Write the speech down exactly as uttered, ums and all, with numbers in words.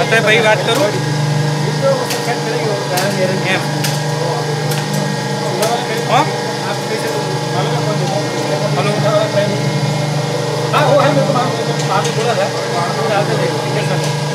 बात है भाई, बात करो। हेलो, हाँ वो है, मेरे को बोला था।